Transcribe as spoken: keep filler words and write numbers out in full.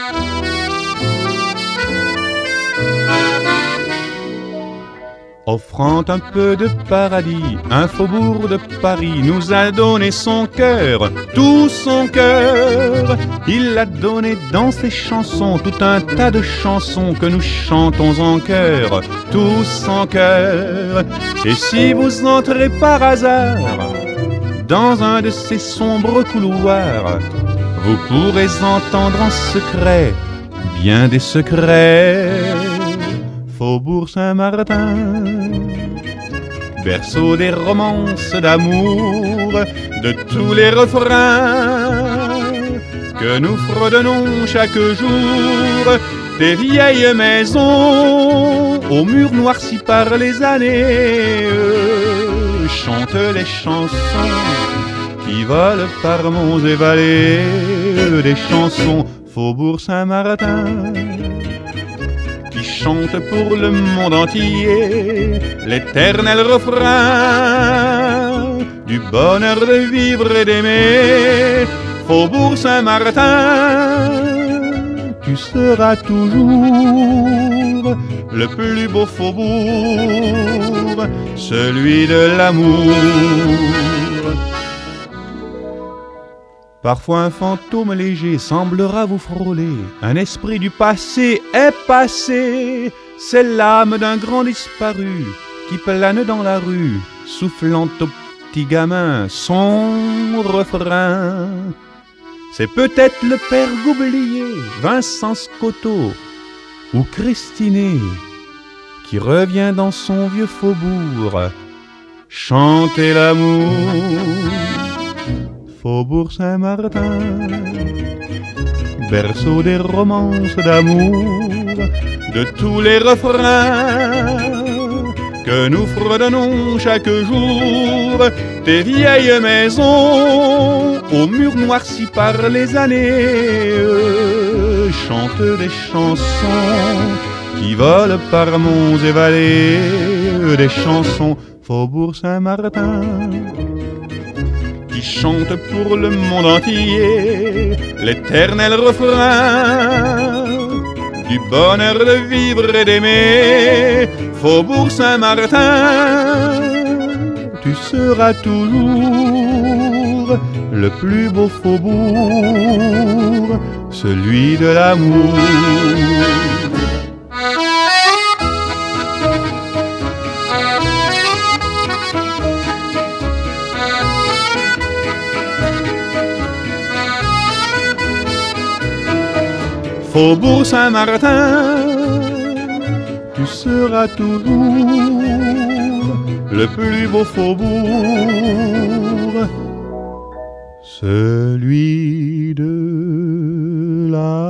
Offrant un peu de paradis, un faubourg de Paris nous a donné son cœur, tout son cœur. Il l'a donné dans ses chansons, tout un tas de chansons que nous chantons en chœur, tous en chœur. Et si vous entrez par hasard dans un de ces sombres couloirs, vous pourrez entendre en secret, bien des secrets. Faubourg Saint-Martin, berceau des romances d'amour, de tous les refrains que nous fredonnons chaque jour, des vieilles maisons aux murs noircis par les années, chantent les chansons qui volent par monts et vallées, des chansons Faubourg Saint-Martin, qui chante pour le monde entier l'éternel refrain du bonheur de vivre et d'aimer. Faubourg Saint-Martin, tu seras toujours le plus beau faubourg, celui de l'amour. Parfois un fantôme léger semblera vous frôler, un esprit du passé est passé, c'est l'âme d'un grand disparu qui plane dans la rue, soufflant au petit gamin son refrain. C'est peut-être le père Goublier, Vincent Scotto ou Christinet qui revient dans son vieux faubourg chanter l'amour. Faubourg Saint-Martin, berceau des romances d'amour, de tous les refrains que nous fredonnons chaque jour, des vieilles maisons aux murs noircis par les années, chantent des chansons qui volent par monts et vallées, des chansons Faubourg Saint-Martin, qui chante pour le monde entier l'éternel refrain du bonheur de vivre et d'aimer. Faubourg Saint-Martin, tu seras toujours le plus beau faubourg, celui de l'amour. Faubourg Saint-Martin, tu seras toujours le plus beau faubourg, celui de la